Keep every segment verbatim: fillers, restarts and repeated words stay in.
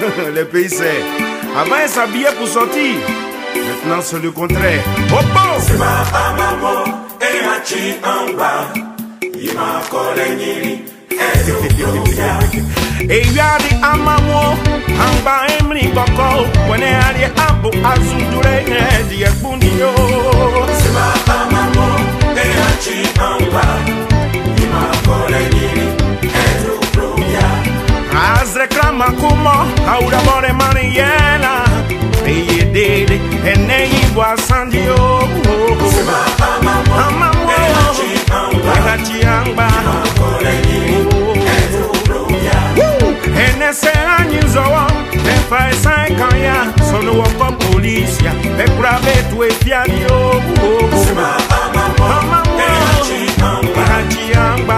Les pays c'est. Avant ils s'habillaient pour sortir. Maintenant c'est le contraire. Oh bon! C'est ma maman et Hachi Amba. Il m'a collé et il y a des amamo, amba emri boko, when I had the apple azure, the bunio. C'est ma maman et Hachi Amba. Il m'a collé as reclama como, aura more maniela, e dele, e nem igual sandio. C'est ma maman et Hachi Amba. E nesse anni zoa, e fai sai canha, sono uomo polizia, e brave tu e fiario. C'est ma maman et Hachi Amba.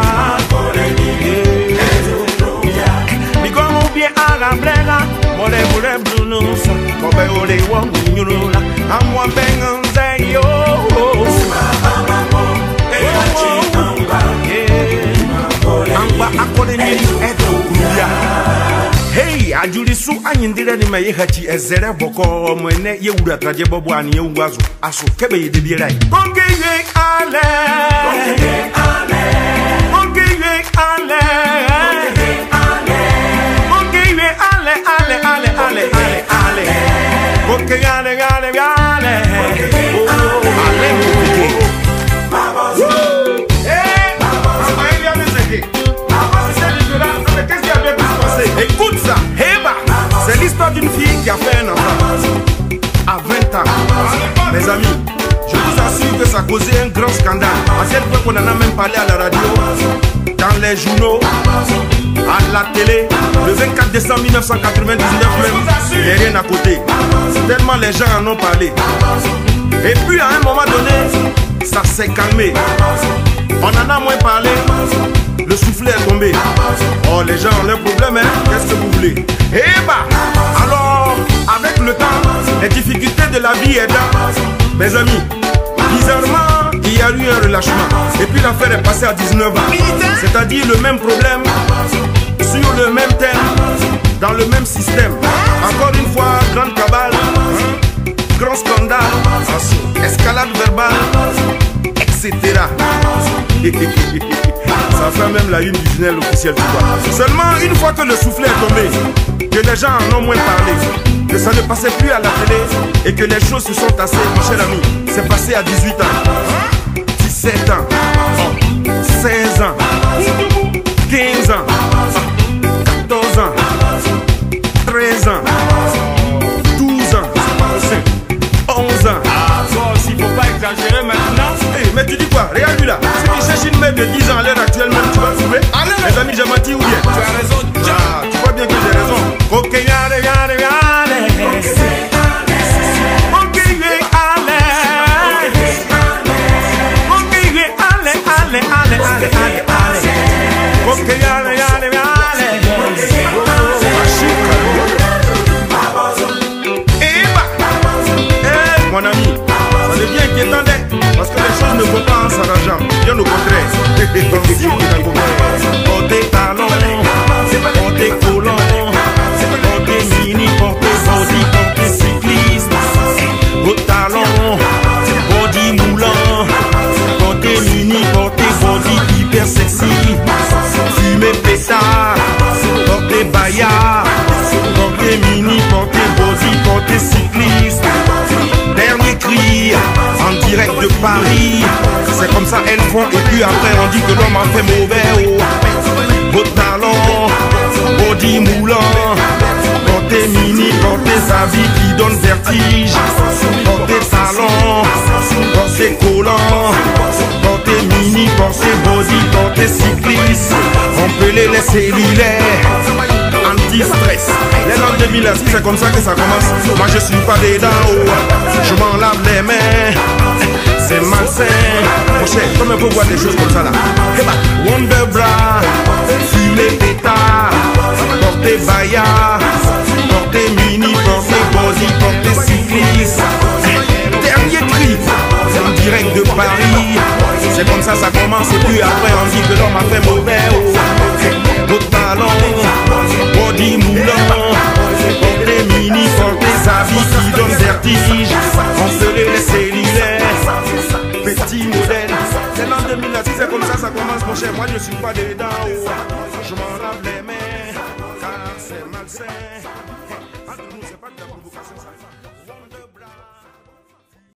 Bigomo bien à la blega, mole mole brunus, kobe ole wa munyula, amwa benganze yo. C'est ma maman et Hachi Amba. Amba akole ni eto kuya. Hey, ajulisu anyindire ni maye hachi ezere boko mwene ye ura traje bobo ani ye ungwazo aso kebe ye de rai. Konge ye ale. Konge ye ale. Konge ye ale. Konge ye ale ale ale ale ale ale. Konge ye ale ale ale. Ale mukeke. Babazo. Eh, Baba il y a des équipes. Qu'est-ce qui a bien pu se passer? Écoute ça, Heba, c'est l'histoire d'une fille qui a fait un enfant à vingt ans. Mes amis, je vous assure que ça a causé un grand scandale. À tel point qu'on en a même parlé à la radio, dans les journaux, à la télé. Le vingt-quatre décembre mille neuf cent quatre-vingt-dix-neuf même, il n'y a rien à côté. Tellement les gens en ont parlé. Et puis à un moment donné, ça s'est calmé. On en a moins parlé. Le soufflet est tombé. Oh, les gens ont leurs problèmes, hein? Qu'est-ce que vous voulez? Eh bah, alors, avec le temps, les difficultés de la vie est là. Mes amis, bizarrement, il y a eu un relâchement. Et puis l'affaire est passée à dix-neuf ans. C'est-à-dire le même problème, sur le même thème, dans le même système. Encore une fois, grande cabale, hein? Grand scandale, escalade verbale, et cetera. Ça fait même la une du journal officiel, tu vois. Seulement une fois que le soufflet est tombé, que les gens en ont moins parlé, que ça ne passait plus à la télé et que les choses se sont tassées, mon cher ami, c'est passé à dix-huit ans, dix-sept ans, seize ans, quinze ans, quatorze ans, treize ans, douze ans, onze ans. Ah, toi aussi, faut pas exagérer maintenant. Hey, mais tu dis quoi? Regarde lui là. Si tu cherches une meuf de dix ans à l'heure actuelle, même tu vas trouver. Les amis, j'ai menti ou bien? Tu as raison, ah, tu vois bien que j'ai raison. Ok, yare, yare, yare. Ok, allez. Ok, allez, allez, allez, allez, allez, allez. Ok, yare, yare, yare. Eh, mon ami, ça devient inquiétant d'être. Parce que les choses ne vont pas en s'arrangeant. Bien au contraire. Portez talons, portez collants, portez mini, portez body, portez cycliste. Vos talons, body moulant, portez mini, portez body hyper sexy. Fumez pétard, portez baillard, portez mini, portez body, portez cycliste. Dernier cri en direct de Paris. C'est comme ça elles font et puis après on dit que l'homme a fait mauvais. Oh. Vos talons, body moulant, portez mini, portez habits qui donnent vertige, portez talons, portez collants, portez mini, portez body, portez cycliste. On peut les laisser cellulaires, anti-stress. Les langues de mille, c'est comme ça que ça commence. Moi je suis pas dedans, oh. Je m'en lave les mains. C'est malsain. Mon cher, comme on peut voir des choses comme ça là. Wonder Bra, fumez pétard, portez baillard, portez mini, portez body, portez cycliste. Dernier cri, en direct de Paris. C'est comme ça ça commence et puis après on dit que l'homme a fait mauvais. Oh. Vos talons, body moulant, vertige, enceler les cellulaires, petit modèle. C'est l'an deux mille, si c'est comme ça, ça commence mon cher. Moi je suis pas dedans, oh. Je m'en lave les mains, car c'est malsain.